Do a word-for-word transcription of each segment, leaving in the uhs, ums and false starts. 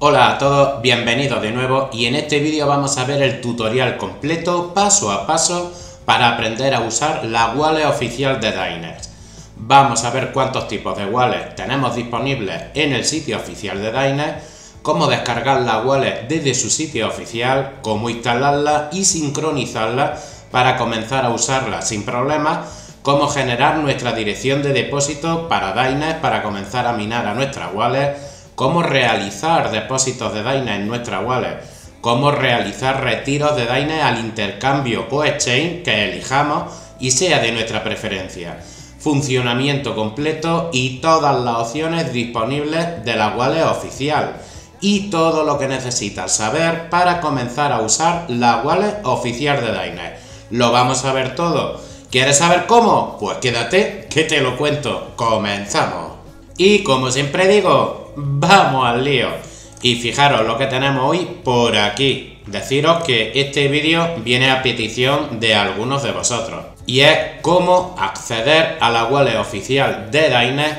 Hola a todos, bienvenidos de nuevo y en este vídeo vamos a ver el tutorial completo paso a paso para aprender a usar la wallet oficial de Diners. Vamos a ver cuántos tipos de wallet tenemos disponibles en el sitio oficial de Diners, cómo descargar la wallet desde su sitio oficial, cómo instalarla y sincronizarla para comenzar a usarla sin problemas, cómo generar nuestra dirección de depósito para Diners para comenzar a minar a nuestra wallet, cómo realizar depósitos de Diners en nuestra wallet, cómo realizar retiros de Diners al intercambio o exchange que elijamos y sea de nuestra preferencia, funcionamiento completo y todas las opciones disponibles de la wallet oficial y todo lo que necesitas saber para comenzar a usar la wallet oficial de Diners. Lo vamos a ver todo. ¿Quieres saber cómo? Pues quédate que te lo cuento. ¡Comenzamos! Y como siempre digo, ¡vamos al lío! Y fijaros lo que tenemos hoy por aquí. Deciros que este vídeo viene a petición de algunos de vosotros. Y es cómo acceder a la wallet oficial de Diners,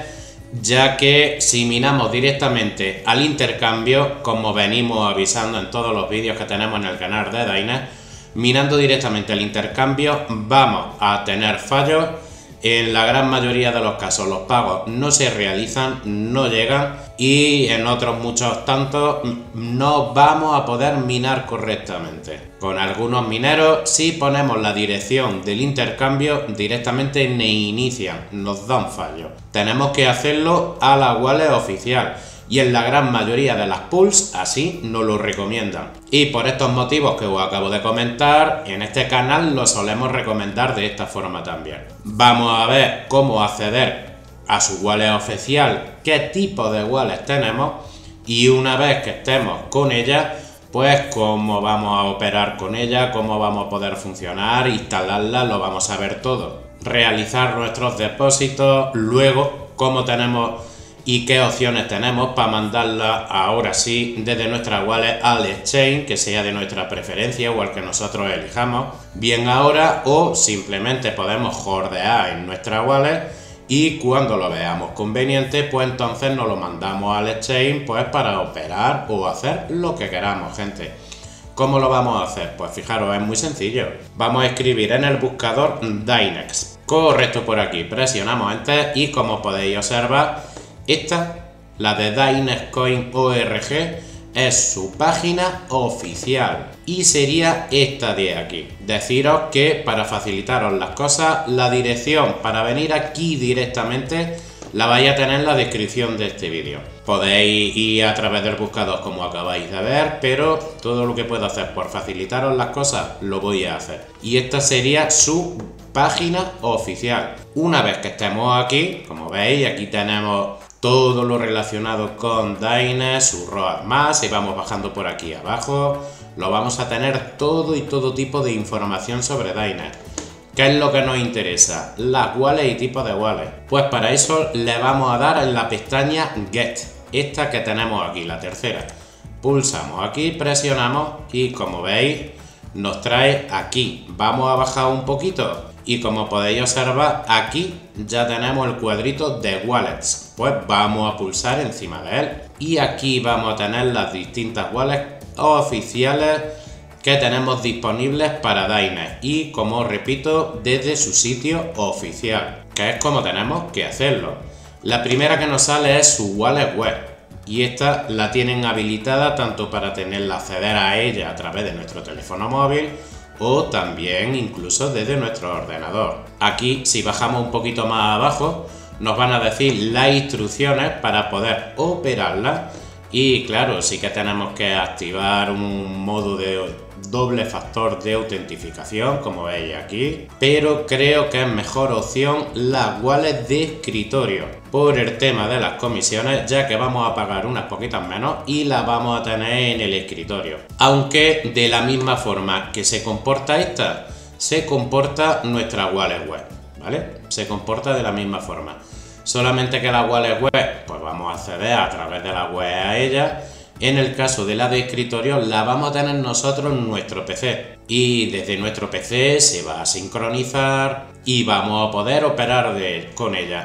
ya que si minamos directamente al intercambio, como venimos avisando en todos los vídeos que tenemos en el canal de Diners, minando directamente al intercambio vamos a tener fallos. En la gran mayoría de los casos los pagos no se realizan, no llegan y en otros muchos tantos no vamos a poder minar correctamente. Con algunos mineros, si ponemos la dirección del intercambio, directamente ne inician, nos dan fallo. Tenemos que hacerlo a la wallet oficial y en la gran mayoría de las pools así nos lo recomiendan. Y por estos motivos que os acabo de comentar, en este canal lo solemos recomendar de esta forma también. Vamos a ver cómo acceder a su wallet oficial, qué tipo de wallet tenemos y una vez que estemos con ella, pues cómo vamos a operar con ella, cómo vamos a poder funcionar, instalarla, lo vamos a ver todo. Realizar nuestros depósitos, luego cómo tenemos y qué opciones tenemos para mandarla ahora sí desde nuestra wallet al exchange que sea de nuestra preferencia o al que nosotros elijamos bien ahora, o simplemente podemos hordear en nuestra wallet y cuando lo veamos conveniente pues entonces nos lo mandamos al exchange pues para operar o hacer lo que queramos, gente. ¿Cómo lo vamos a hacer? Pues fijaros, es muy sencillo. Vamos a escribir en el buscador Diners, correcto, por aquí presionamos Enter y como podéis observar, esta, la de Dinerscoin punto org, es su página oficial y sería esta de aquí. Deciros que para facilitaros las cosas, la dirección para venir aquí directamente la vais a tener en la descripción de este vídeo. Podéis ir a través del buscador como acabáis de ver, pero todo lo que puedo hacer por facilitaros las cosas lo voy a hacer. Y esta sería su página oficial. Una vez que estemos aquí, como veis, aquí tenemos todo lo relacionado con Diners, su roadmap. Si vamos bajando por aquí abajo, lo vamos a tener todo y todo tipo de información sobre Diners. ¿Qué es lo que nos interesa? Las wallets y tipos de wallets. Pues para eso le vamos a dar en la pestaña Get, esta que tenemos aquí, la tercera. Pulsamos aquí, presionamos y como veis nos trae aquí. Vamos a bajar un poquito y como podéis observar aquí ya tenemos el cuadrito de wallets. Pues vamos a pulsar encima de él y aquí vamos a tener las distintas wallets oficiales que tenemos disponibles para Diners y, como repito, desde su sitio oficial, que es como tenemos que hacerlo. La primera que nos sale es su wallet web y esta la tienen habilitada tanto para tenerla acceder a ella a través de nuestro teléfono móvil o también incluso desde nuestro ordenador. Aquí, si bajamos un poquito más abajo, nos van a decir las instrucciones para poder operarla y claro, sí que tenemos que activar un modo de doble factor de autentificación como veis aquí, pero creo que es mejor opción la wallet de escritorio por el tema de las comisiones, ya que vamos a pagar unas poquitas menos y la vamos a tener en el escritorio. Aunque de la misma forma que se comporta esta, se comporta nuestra wallet web, ¿vale? Se comporta de la misma forma. Solamente que la wallet web, pues vamos a acceder a través de la web a ella. En el caso de la de escritorio la vamos a tener nosotros en nuestro P C y desde nuestro P C se va a sincronizar y vamos a poder operar de, con ella.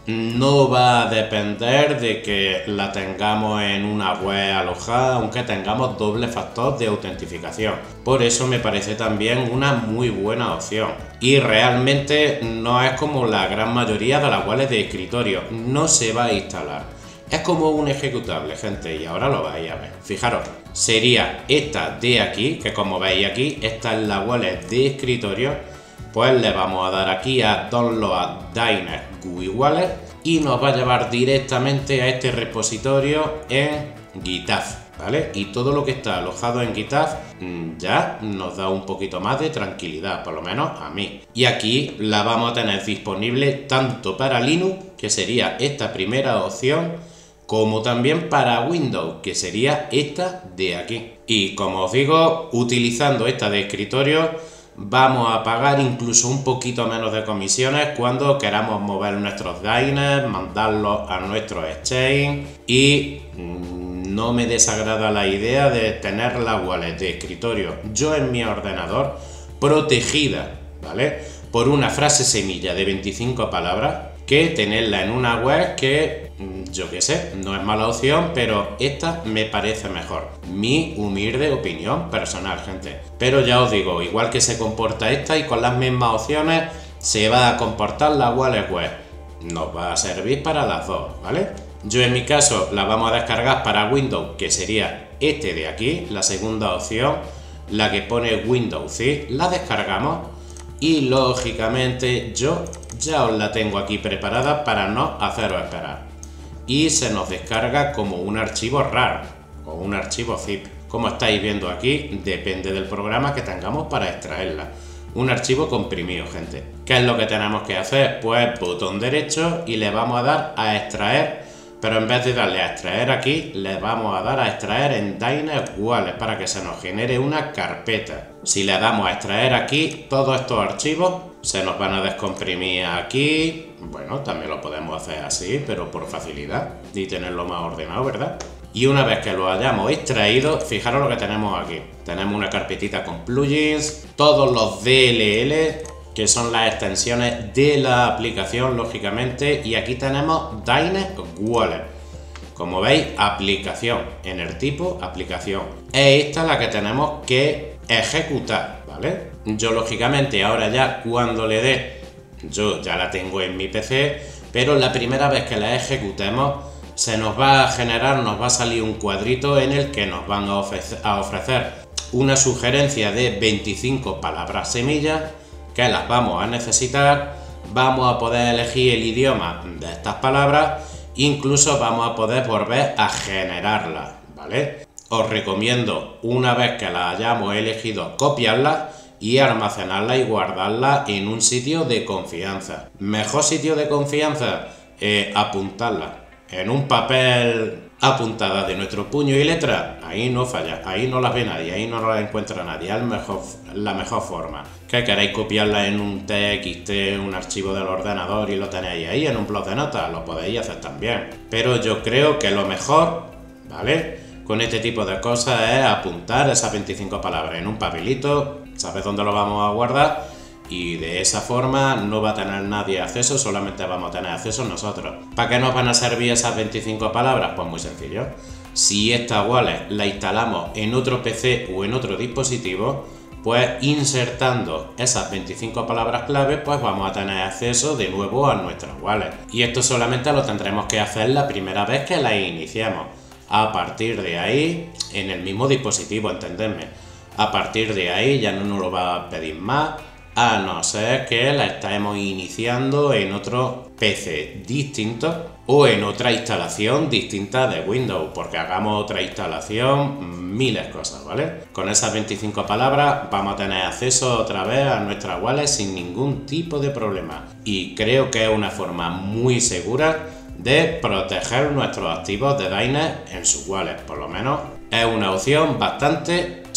no va a depender de que la tengamos en una web alojada, aunque tengamos doble factor de autentificación. Por eso me parece también una muy buena opción. Y realmente no es como la gran mayoría de las webs de escritorio, no se va a instalar. Es como un ejecutable, gente, y ahora lo vais a ver. Fijaros, sería esta de aquí, que como veis aquí, esta es la wallet de escritorio. Pues le vamos a dar aquí a Download Dynex G U I Wallet y nos va a llevar directamente a este repositorio en GitHub, ¿vale? Y todo lo que está alojado en GitHub ya nos da un poquito más de tranquilidad, por lo menos a mí. Y aquí la vamos a tener disponible tanto para Linux, que sería esta primera opción, como también para Windows, que sería esta de aquí. Y como os digo, utilizando esta de escritorio, vamos a pagar incluso un poquito menos de comisiones cuando queramos mover nuestros Dynex, mandarlos a nuestros exchange, y mmm, no me desagrada la idea de tener la wallet de escritorio yo en mi ordenador protegida, ¿vale? Por una frase semilla de veinticinco palabras, que tenerla en una web que, yo qué sé, no es mala opción, pero esta me parece mejor. Mi humilde opinión personal, gente. Pero ya os digo, igual que se comporta esta y con las mismas opciones, se va a comportar la wallet web. Nos va a servir para las dos, ¿vale? Yo en mi caso la vamos a descargar para Windows, que sería este de aquí, la segunda opción, la que pone Windows, ¿sí? La descargamos y lógicamente yo ya os la tengo aquí preparada para no haceros esperar. Y se nos descarga como un archivo RAR o un archivo zip. Como estáis viendo aquí, depende del programa que tengamos para extraerla. Un archivo comprimido, gente. ¿Qué es lo que tenemos que hacer? Pues botón derecho y le vamos a dar a extraer, pero en vez de darle a extraer aquí, le vamos a dar a extraer en Dynex Wallet para que se nos genere una carpeta. Si le damos a extraer aquí, todos estos archivos se nos van a descomprimir aquí. Bueno, también lo podemos hacer así, pero por facilidad y tenerlo más ordenado, ¿verdad? Y una vez que lo hayamos extraído, fijaros lo que tenemos aquí. Tenemos una carpetita con plugins, todos los D L L, que son las extensiones de la aplicación, lógicamente, y aquí tenemos Dynex Wallet. Como veis, aplicación, en el tipo aplicación. Es esta la que tenemos que ejecutar, ¿vale? Yo, lógicamente, ahora ya cuando le dé, yo ya la tengo en mi P C, pero la primera vez que la ejecutemos, se nos va a generar, nos va a salir un cuadrito en el que nos van a ofrecer, a ofrecer una sugerencia de veinticinco palabras semillas, que las vamos a necesitar, vamos a poder elegir el idioma de estas palabras, incluso vamos a poder volver a generarlas, ¿vale? Os recomiendo, una vez que las hayamos elegido, copiarlas y almacenarlas y guardarlas en un sitio de confianza. Mejor sitio de confianza, eh, apuntarlas en un papel apuntada de nuestro puño y letra. Ahí no falla, ahí no las ve nadie, ahí no las encuentra nadie, es mejor, la mejor forma. Que queréis copiarla en un T X T, un archivo del ordenador y lo tenéis ahí en un bloc de notas, lo podéis hacer también. Pero yo creo que lo mejor, ¿vale?, con este tipo de cosas es apuntar esas veinticinco palabras en un papelito, sabes dónde lo vamos a guardar, y de esa forma no va a tener nadie acceso, solamente vamos a tener acceso nosotros. ¿Para qué nos van a servir esas veinticinco palabras? Pues muy sencillo. Si esta wallet la instalamos en otro P C o en otro dispositivo, pues insertando esas veinticinco palabras clave, pues vamos a tener acceso de nuevo a nuestra wallet. Y esto solamente lo tendremos que hacer la primera vez que la iniciemos. A partir de ahí, en el mismo dispositivo, entendedme, a partir de ahí ya no nos lo va a pedir más, a no ser que la estemos iniciando en otro P C distinto o en otra instalación distinta de Windows, porque hagamos otra instalación, miles de cosas, ¿vale? Con esas veinticinco palabras vamos a tener acceso otra vez a nuestra wallet sin ningún tipo de problema, y creo que es una forma muy segura de proteger nuestros activos de Dynex en su wallet. Por lo menos es una opción bastante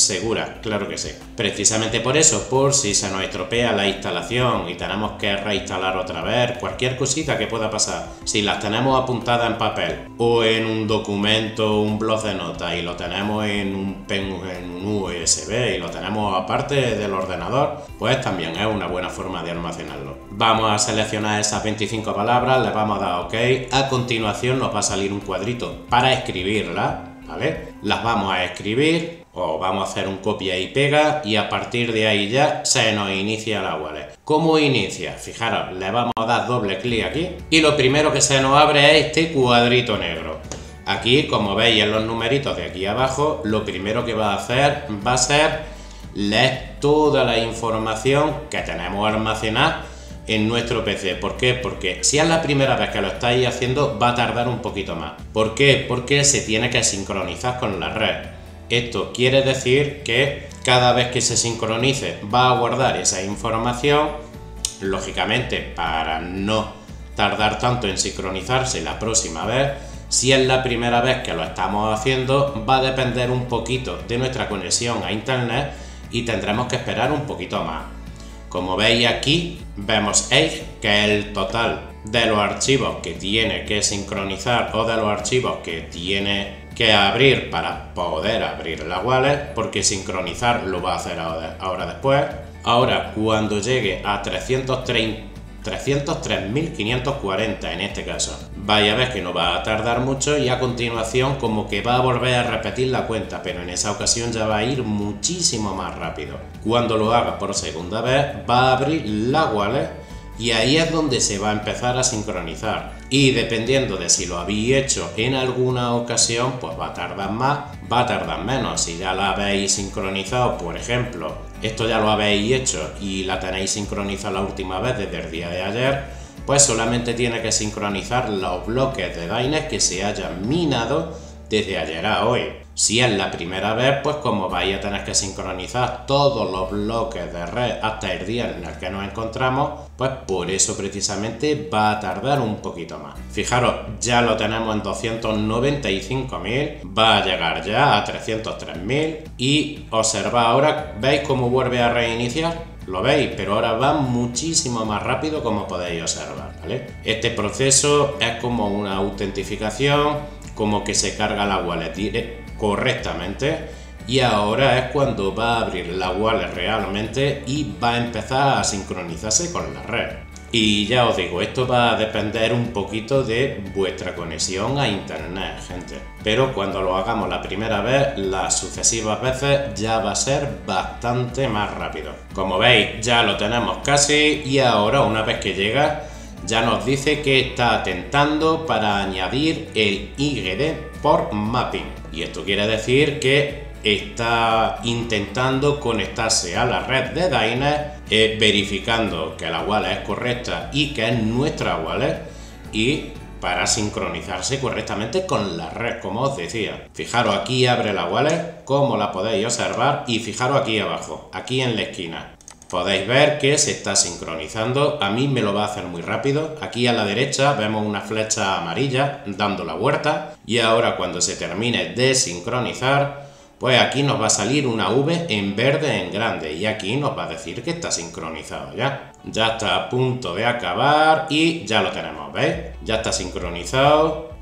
segura, claro que sí. Precisamente por eso, por si se nos estropea la instalación y tenemos que reinstalar otra vez, cualquier cosita que pueda pasar, si las tenemos apuntadas en papel o en un documento, un blog de notas y lo tenemos en un, pen, en un U S B y lo tenemos aparte del ordenador, pues también es una buena forma de almacenarlo. Vamos a seleccionar esas veinticinco palabras, le vamos a dar OK. A continuación nos va a salir un cuadrito para escribirlas, ¿vale? Las vamos a escribir o vamos a hacer un copia y pega y a partir de ahí ya se nos inicia la wallet. ¿Cómo inicia? Fijaros, le vamos a dar doble clic aquí y lo primero que se nos abre es este cuadrito negro. Aquí, como veis en los numeritos de aquí abajo, lo primero que va a hacer va a ser leer toda la información que tenemos almacenada en nuestro P C. ¿Por qué? Porque si es la primera vez que lo estáis haciendo va a tardar un poquito más. ¿Por qué? Porque se tiene que sincronizar con la red. Esto quiere decir que cada vez que se sincronice va a guardar esa información. Lógicamente, para no tardar tanto en sincronizarse la próxima vez, si es la primera vez que lo estamos haciendo, va a depender un poquito de nuestra conexión a internet y tendremos que esperar un poquito más. Como veis aquí, vemos Edge, que es el total de los archivos que tiene que sincronizar o de los archivos que tiene que abrir para poder abrir la wallet, porque sincronizar lo va a hacer ahora, ahora después. Ahora, cuando llegue a trescientos tres mil quinientos cuarenta en este caso, vaya a ver que no va a tardar mucho y a continuación como que va a volver a repetir la cuenta, pero en esa ocasión ya va a ir muchísimo más rápido. Cuando lo haga por segunda vez va a abrir la wallet y ahí es donde se va a empezar a sincronizar, y dependiendo de si lo habéis hecho en alguna ocasión, pues va a tardar más, va a tardar menos. Si ya la habéis sincronizado, por ejemplo, esto ya lo habéis hecho y la tenéis sincronizada la última vez desde el día de ayer, pues solamente tiene que sincronizar los bloques de Dynex que se hayan minado desde ayer a hoy. Si es la primera vez, pues como vais a tener que sincronizar todos los bloques de red hasta el día en el que nos encontramos, pues por eso precisamente va a tardar un poquito más. Fijaros, ya lo tenemos en doscientos noventa y cinco mil, va a llegar ya a trescientos tres mil y observad ahora, ¿veis cómo vuelve a reiniciar? Lo veis, pero ahora va muchísimo más rápido, como podéis observar, ¿vale? Este proceso es como una autentificación, como que se carga la wallet correctamente, y ahora es cuando va a abrir la wallet realmente y va a empezar a sincronizarse con la red. Y ya os digo, esto va a depender un poquito de vuestra conexión a internet, gente, pero cuando lo hagamos la primera vez, las sucesivas veces ya va a ser bastante más rápido. Como veis, ya lo tenemos casi, y ahora una vez que llega ya nos dice que está atentando para añadir el I G D por mapping, y esto quiere decir que está intentando conectarse a la red de Dynex, eh, verificando que la wallet es correcta y que es nuestra wallet, y para sincronizarse correctamente con la red, como os decía. Fijaros, aquí abre la wallet, como la podéis observar, y fijaros aquí abajo, aquí en la esquina. Podéis ver que se está sincronizando. A mí me lo va a hacer muy rápido. Aquí a la derecha vemos una flecha amarilla dando la vuelta, y ahora cuando se termine de sincronizar, pues aquí nos va a salir una V en verde en grande, y aquí nos va a decir que está sincronizado ya. Ya está a punto de acabar y ya lo tenemos, ¿veis? Ya está sincronizado.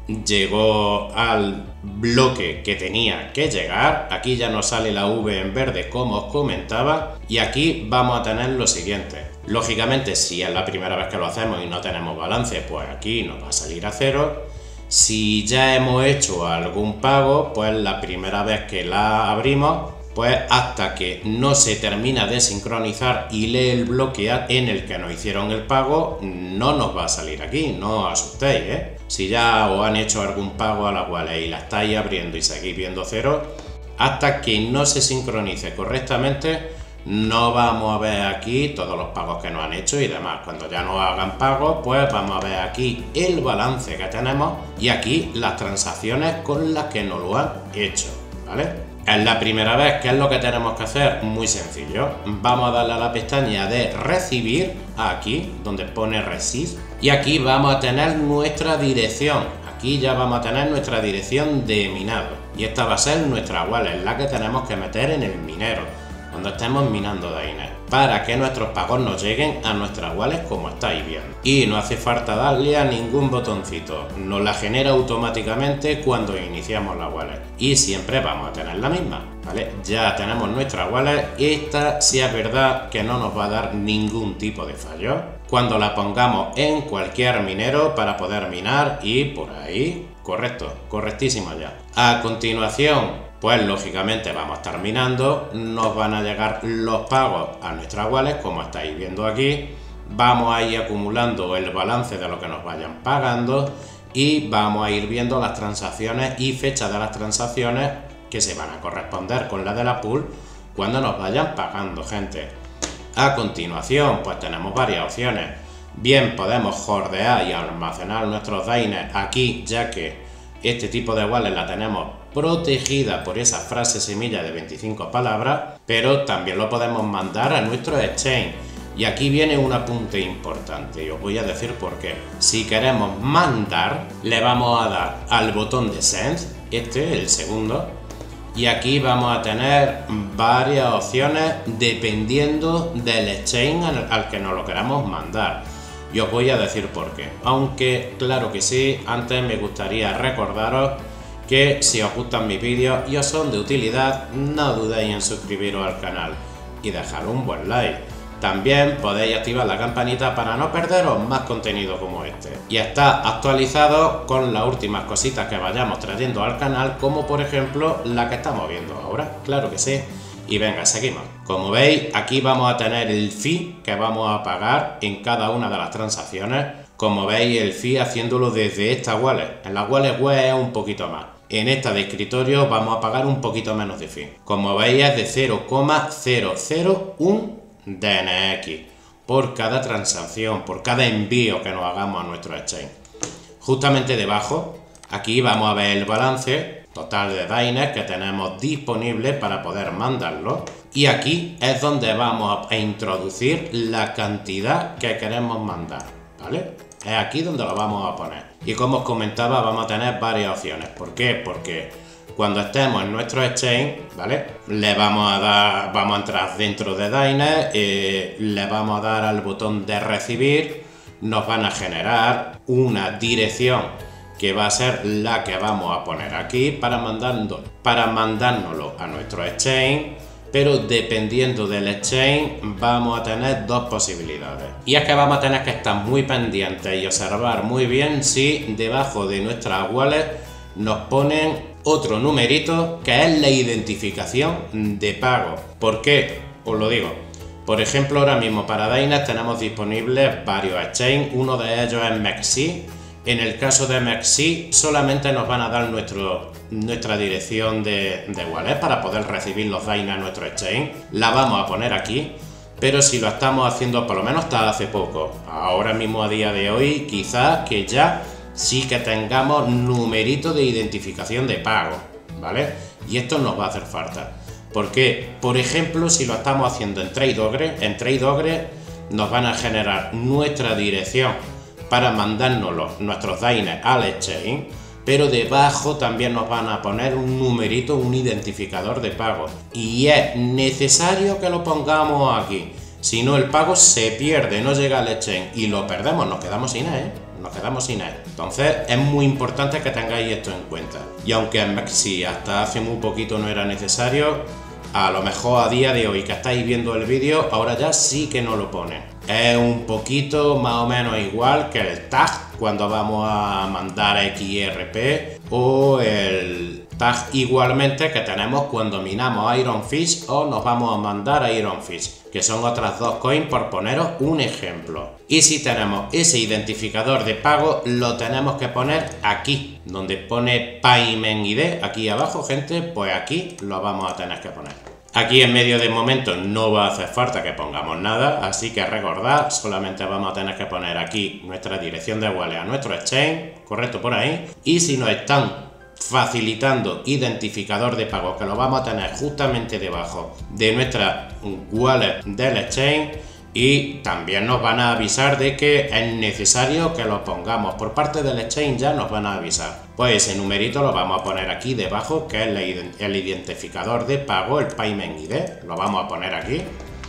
Llegó al bloque que tenía que llegar. Aquí ya nos sale la V en verde, como os comentaba, y aquí vamos a tener lo siguiente. Lógicamente, si es la primera vez que lo hacemos y no tenemos balance, pues aquí nos va a salir a cero. Si ya hemos hecho algún pago, pues la primera vez que la abrimos, pues hasta que no se termina de sincronizar y lee el bloque en el que nos hicieron el pago, no nos va a salir aquí, no os asustéis, ¿eh? Si ya os han hecho algún pago a la wallet y la estáis abriendo y seguís viendo cero, hasta que no se sincronice correctamente, no vamos a ver aquí todos los pagos que nos han hecho y demás. Cuando ya nos hagan pagos, pues vamos a ver aquí el balance que tenemos y aquí las transacciones con las que nos lo han hecho, ¿vale? Es la primera vez. ¿Qué es lo que tenemos que hacer? Muy sencillo. Vamos a darle a la pestaña de recibir, aquí donde pone receive, y aquí vamos a tener nuestra dirección. aquí ya vamos a tener nuestra dirección de minado. Y esta va a ser nuestra wallet, la que tenemos que meter en el minero, cuando estemos minando Dynex, para que nuestros pagos nos lleguen a nuestras wallets como estáis viendo. Y no hace falta darle a ningún botoncito, nos la genera automáticamente cuando iniciamos la wallet. Y siempre vamos a tener la misma, ¿vale? Ya tenemos nuestra wallet, esta sí es verdad que no nos va a dar ningún tipo de fallo cuando la pongamos en cualquier minero para poder minar y por ahí, correcto, correctísimo ya. A continuación, pues lógicamente vamos a estar minando, nos van a llegar los pagos a nuestra wallet, como estáis viendo aquí, vamos a ir acumulando el balance de lo que nos vayan pagando y vamos a ir viendo las transacciones y fechas de las transacciones que se van a corresponder con la de la pool cuando nos vayan pagando, gente. A continuación, pues tenemos varias opciones. Bien, podemos hordear y almacenar nuestros Dynex aquí, ya que este tipo de wallet la tenemos protegida por esa frase semilla de veinticinco palabras, pero también lo podemos mandar a nuestro exchange. Y aquí viene un apunte importante y os voy a decir por qué. Si queremos mandar, le vamos a dar al botón de Send, este el segundo, y aquí vamos a tener varias opciones dependiendo del exchange al, al que nos lo queramos mandar. Y os voy a decir por qué. Aunque, claro que sí, antes me gustaría recordaros que si os gustan mis vídeos y os son de utilidad, no dudéis en suscribiros al canal y dejar un buen like. También podéis activar la campanita para no perderos más contenido como este. Y está actualizado con las últimas cositas que vayamos trayendo al canal, como por ejemplo la que estamos viendo ahora, claro que sí. Y venga, seguimos. Como veis, aquí vamos a tener el fee que vamos a pagar en cada una de las transacciones. Como veis, el fee haciéndolo desde esta wallet. En la wallet web es un poquito más. En esta de escritorio vamos a pagar un poquito menos de fee. Como veis, es de cero coma cero cero uno D N X por cada transacción, por cada envío que nos hagamos a nuestro exchange. Justamente debajo, aquí vamos a ver el balance total de Dynex que tenemos disponible para poder mandarlo. Y aquí es donde vamos a introducir la cantidad que queremos mandar, ¿vale? Es aquí donde lo vamos a poner. Y como os comentaba, vamos a tener varias opciones. ¿Por qué? Porque cuando estemos en nuestro exchange, ¿vale? Le vamos a dar, vamos a entrar dentro de Dynex, eh, le vamos a dar al botón de recibir, nos van a generar una dirección que va a ser la que vamos a poner aquí para, mandando, para mandárnoslo a nuestro exchange, pero dependiendo del exchange vamos a tener dos posibilidades. Y es que vamos a tener que estar muy pendientes y observar muy bien si debajo de nuestra wallet nos ponen otro numerito que es la identificación de pago. ¿Por qué? Os lo digo. Por ejemplo, ahora mismo para Dynex tenemos disponibles varios exchanges, uno de ellos es Mexi. En el caso de Mexi solamente nos van a dar nuestro, nuestra dirección de, de wallet para poder recibir los Dynex a nuestro exchange. La vamos a poner aquí, pero si lo estamos haciendo por lo menos hasta hace poco, ahora mismo a día de hoy, quizás que ya sí que tengamos numerito de identificación de pago, ¿vale? Y esto nos va a hacer falta. Porque, por ejemplo, si lo estamos haciendo en TradeOgre, en TradeOgre nos van a generar nuestra dirección para mandárnoslo, nuestros Dynex al exchange, pero debajo también nos van a poner un numerito, un identificador de pago. Y es necesario que lo pongamos aquí. Si no, el pago se pierde, no llega al exchange y lo perdemos, nos quedamos sin él, ¿eh? Nos quedamos sin él. Entonces es muy importante que tengáis esto en cuenta. Y aunque en Mexi hasta hace muy poquito no era necesario, a lo mejor a día de hoy que estáis viendo el vídeo, ahora ya sí que no lo pone. Es un poquito más o menos igual que el tag cuando vamos a mandar a X R P o el tag igualmente que tenemos cuando minamos Ironfish o nos vamos a mandar a Ironfish, que son otras dos coins por poneros un ejemplo. Y si tenemos ese identificador de pago, lo tenemos que poner aquí, donde pone Payment I D, aquí abajo, gente, pues aquí lo vamos a tener que poner. Aquí en medio de momento no va a hacer falta que pongamos nada, así que recordad, solamente vamos a tener que poner aquí nuestra dirección de wallet a nuestro exchange, correcto por ahí, y si nos están facilitando identificador de pago, que lo vamos a tener justamente debajo de nuestra wallet del exchange, Y también nos van a avisar de que es necesario que lo pongamos. Por parte del exchange ya nos van a avisar. Pues ese numerito lo vamos a poner aquí debajo, que es el identificador de pago, el Payment I D. Lo vamos a poner aquí.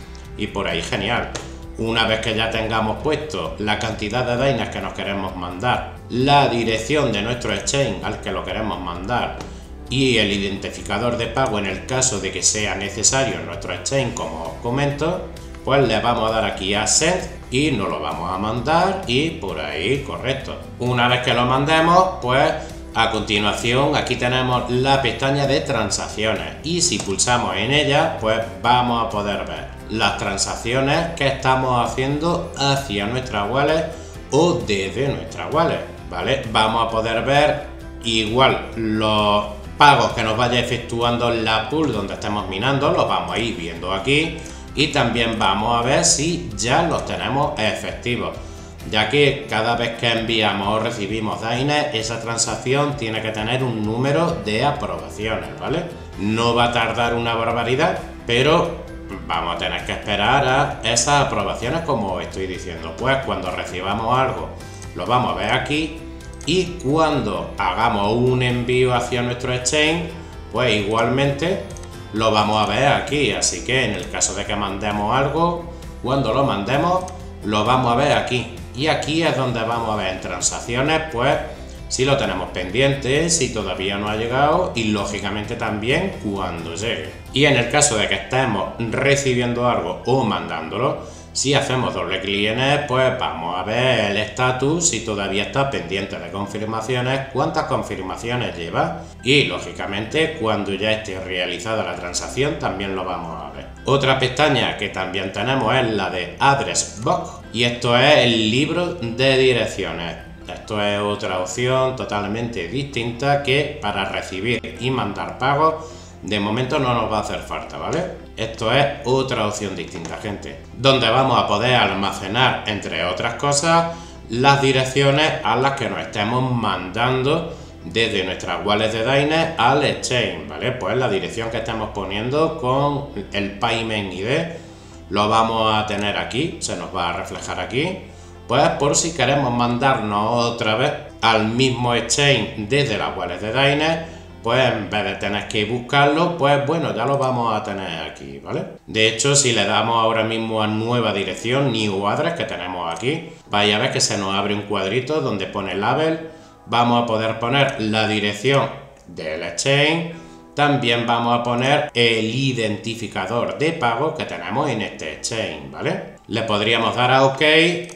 Y por ahí genial. Una vez que ya tengamos puesto la cantidad de Diners que nos queremos mandar, la dirección de nuestro exchange al que lo queremos mandar y el identificador de pago en el caso de que sea necesario en nuestro exchange, como os comento, pues le vamos a dar aquí a Send y nos lo vamos a mandar y por ahí, correcto. Una vez que lo mandemos, pues a continuación aquí tenemos la pestaña de transacciones y si pulsamos en ella, pues vamos a poder ver las transacciones que estamos haciendo hacia nuestra wallet o desde nuestra wallet, ¿vale? Vamos a poder ver igual los pagos que nos vaya efectuando la pool donde estemos minando, los vamos a ir viendo aquí. Y también vamos a ver si ya los tenemos efectivos, ya que cada vez que enviamos o recibimos Diners, esa transacción tiene que tener un número de aprobaciones, ¿vale? No va a tardar una barbaridad, pero vamos a tener que esperar a esas aprobaciones, como os estoy diciendo. Pues cuando recibamos algo, lo vamos a ver aquí, y cuando hagamos un envío hacia nuestro exchange, pues igualmente lo vamos a ver aquí. Así que en el caso de que mandemos algo, cuando lo mandemos lo vamos a ver aquí, y aquí es donde vamos a ver en transacciones pues si lo tenemos pendiente, si todavía no ha llegado y lógicamente también cuando llegue. Y en el caso de que estemos recibiendo algo o mandándolo, si hacemos doble clic en él, pues vamos a ver el estatus, si todavía está pendiente de confirmaciones, cuántas confirmaciones lleva y lógicamente cuando ya esté realizada la transacción también lo vamos a ver. Otra pestaña que también tenemos es la de Address Box y esto es el libro de direcciones. Esto es otra opción totalmente distinta que para recibir y mandar pagos de momento no nos va a hacer falta, ¿vale? Esto es otra opción distinta, gente, donde vamos a poder almacenar, entre otras cosas, las direcciones a las que nos estemos mandando desde nuestras wallets de Diners al exchange, ¿vale? Pues la dirección que estemos poniendo con el Payment I D lo vamos a tener aquí, se nos va a reflejar aquí, pues por si queremos mandarnos otra vez al mismo exchange desde las wallets de Diners, pues en vez de tener que buscarlo, pues bueno, ya lo vamos a tener aquí, ¿vale? De hecho, si le damos ahora mismo a nueva dirección, New Address, que tenemos aquí, vais a ver que se nos abre un cuadrito donde pone Label, vamos a poder poner la dirección del exchange, también vamos a poner el identificador de pago que tenemos en este exchange, ¿vale? Le podríamos dar a OK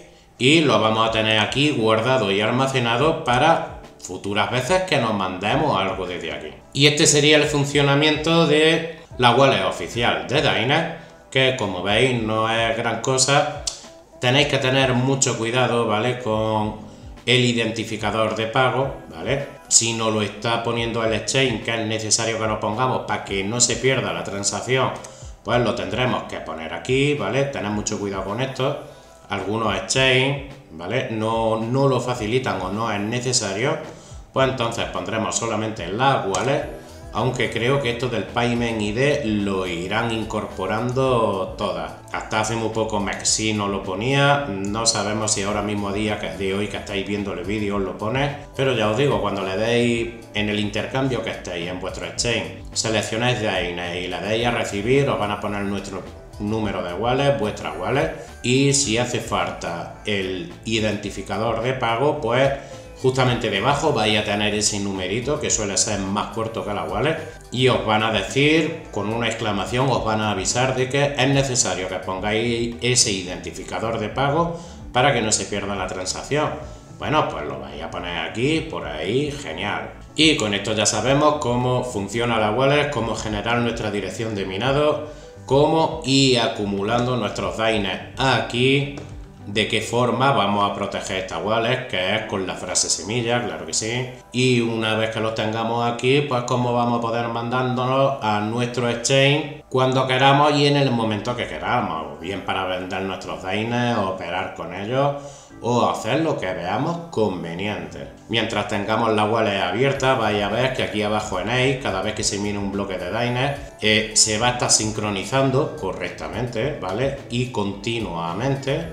y lo vamos a tener aquí guardado y almacenado para futuras veces que nos mandemos algo desde aquí. Y este sería el funcionamiento de la wallet oficial de Diners, que como veis no es gran cosa. Tenéis que tener mucho cuidado, ¿vale? Con el identificador de pago, ¿vale? Si no lo está poniendo el exchange, que es necesario que lo pongamos para que no se pierda la transacción, pues lo tendremos que poner aquí, ¿vale? Tened mucho cuidado con esto. Algunos exchanges, ¿vale? No, no lo facilitan o no es necesario, pues entonces pondremos solamente la wallet, aunque creo que esto del Payment I D lo irán incorporando todas. Hasta hace muy poco Mexi no lo ponía, no sabemos si ahora mismo día de hoy que estáis viendo el vídeo os lo pone, pero ya os digo, cuando le deis en el intercambio que estéis en vuestro exchange, seleccionáis Diners y le deis a recibir, os van a poner nuestro número de wallet, vuestra wallet, y si hace falta el identificador de pago, pues justamente debajo vais a tener ese numerito que suele ser más corto que la wallet y os van a decir con una exclamación, os van a avisar de que es necesario que pongáis ese identificador de pago para que no se pierda la transacción. Bueno, pues lo vais a poner aquí, por ahí, genial. Y con esto ya sabemos cómo funciona la wallet, cómo generar nuestra dirección de minado, cómo ir acumulando nuestros Diners aquí, de qué forma vamos a proteger esta wallet, que es con la frase semilla, claro que sí, y una vez que los tengamos aquí, pues cómo vamos a poder mandándolos a nuestro exchange cuando queramos y en el momento que queramos, bien para vender nuestros Diners, operar con ellos o hacer lo que veamos conveniente. Mientras tengamos la wallet abierta, vais a ver que aquí abajo en Ace, cada vez que se mire un bloque de Dynex, eh, se va a estar sincronizando correctamente, ¿vale? Y continuamente.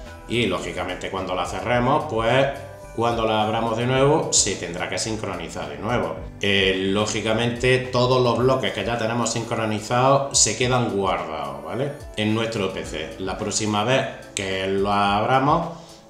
Y lógicamente cuando la cerremos, pues cuando la abramos de nuevo, se tendrá que sincronizar de nuevo. Eh, lógicamente todos los bloques que ya tenemos sincronizados se quedan guardados, ¿vale? En nuestro P C. La próxima vez que lo abramos,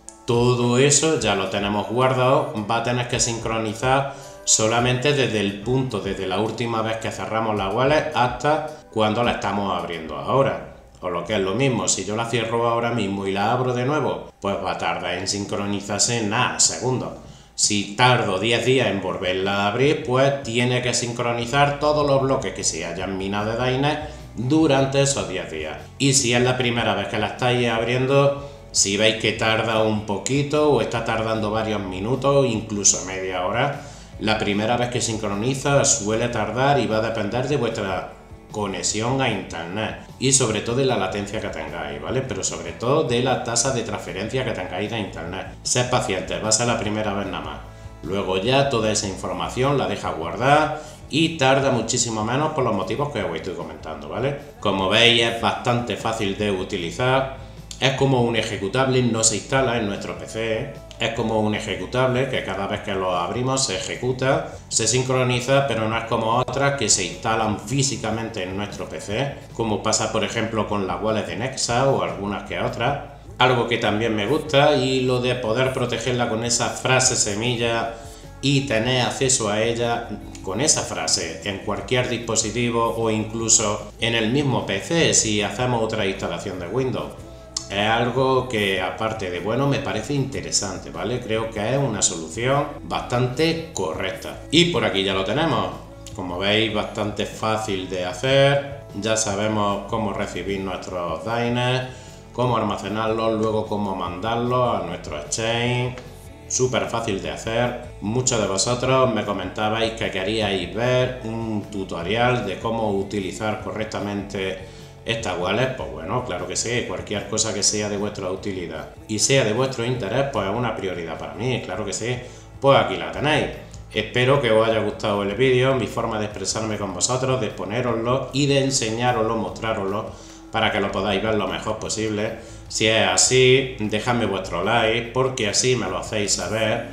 todo eso ya lo tenemos guardado, va a tener que sincronizar solamente desde el punto, desde la última vez que cerramos la wallet hasta cuando la estamos abriendo ahora. O lo que es lo mismo, si yo la cierro ahora mismo y la abro de nuevo, pues va a tardar en sincronizarse nada, segundos. Si tardo diez días en volverla a abrir, pues tiene que sincronizar todos los bloques que se hayan minado de Dynex durante esos diez días. Y si es la primera vez que la estáis abriendo, si veis que tarda un poquito o está tardando varios minutos, incluso media hora, la primera vez que sincroniza suele tardar y va a depender de vuestra conexión a internet y sobre todo de la latencia que tengáis, ¿vale? Pero sobre todo de la tasa de transferencia que tengáis de internet. Sed pacientes, va a ser la primera vez nada más. Luego ya toda esa información la deja guardar y tarda muchísimo menos por los motivos que os estoy comentando, ¿vale? Como veis, es bastante fácil de utilizar. Es como un ejecutable, no se instala en nuestro P C, es como un ejecutable que cada vez que lo abrimos se ejecuta, se sincroniza, pero no es como otras que se instalan físicamente en nuestro P C, como pasa por ejemplo con la wallet de Nexa o algunas que otras. Algo que también me gusta y lo de poder protegerla con esa frase semilla y tener acceso a ella con esa frase en cualquier dispositivo o incluso en el mismo P C si hacemos otra instalación de Windows. Es algo que, aparte de bueno, me parece interesante, ¿vale? Creo que es una solución bastante correcta. Y por aquí ya lo tenemos. Como veis, bastante fácil de hacer. Ya sabemos cómo recibir nuestros Dynex, cómo almacenarlos, luego cómo mandarlos a nuestro exchange. Súper fácil de hacer. Muchos de vosotros me comentabais que queríais ver un tutorial de cómo utilizar correctamente esta wallet. Pues bueno, claro que sí, cualquier cosa que sea de vuestra utilidad y sea de vuestro interés, pues es una prioridad para mí, claro que sí. Pues aquí la tenéis. Espero que os haya gustado el vídeo, mi forma de expresarme con vosotros, de ponéroslo y de enseñároslo, mostrároslo, para que lo podáis ver lo mejor posible. Si es así, dejadme vuestro like, porque así me lo hacéis saber,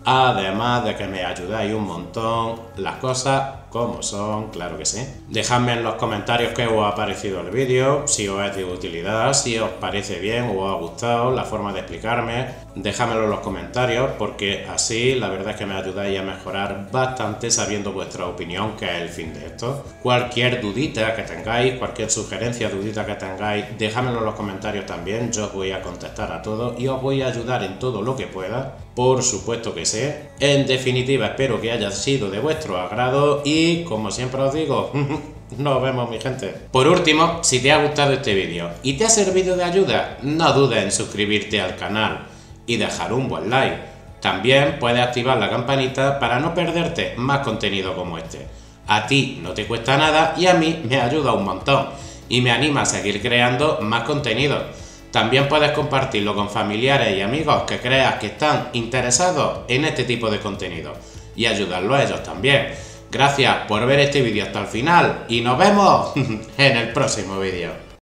además de que me ayudáis un montón, las cosas como son, claro que sí. Dejadme en los comentarios qué os ha parecido el vídeo, si os es de utilidad, si os parece bien o os ha gustado la forma de explicarme. Dejádmelo en los comentarios, porque así la verdad es que me ayudáis a mejorar bastante sabiendo vuestra opinión, que es el fin de esto. Cualquier dudita que tengáis, cualquier sugerencia, dudita que tengáis, dejádmelo en los comentarios también, yo os voy a contestar a todos y os voy a ayudar en todo lo que pueda, por supuesto que sí. En definitiva, espero que haya sido de vuestro agrado y, como siempre os digo, nos vemos, mi gente. Por último, si te ha gustado este vídeo y te ha servido de ayuda, no dudes en suscribirte al canal y dejar un buen like. También puedes activar la campanita para no perderte más contenido como este. A ti no te cuesta nada y a mí me ayuda un montón y me anima a seguir creando más contenido. También puedes compartirlo con familiares y amigos que creas que están interesados en este tipo de contenido y ayudarlos a ellos también. Gracias por ver este vídeo hasta el final y nos vemos en el próximo vídeo.